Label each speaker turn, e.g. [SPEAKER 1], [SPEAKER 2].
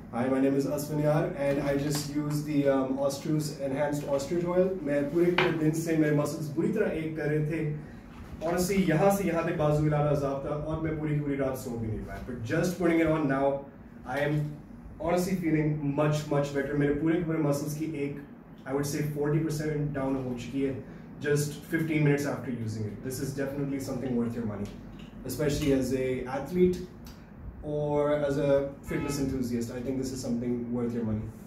[SPEAKER 1] Hi, my name is Aswanyar and I just use the Ostrus Enhanced Ostrich Oil. मैं पूरे दिन से मेरे मसल्स बुरी तरह एक कर रहे थे. Honestly, यहाँ से यहाँ तक बाजू हिलाना अज़ाब था और मैं पूरी रात सो भी नहीं पाया. But just putting it on now, I am honestly feeling much better. मेरे पूरे मसल्स की एक, I would say 40% down हो चुकी है. Just 15 minutes after using it. This is definitely something worth your money, especially as a athlete or as a fitness enthusiast. I think this is something worth your money.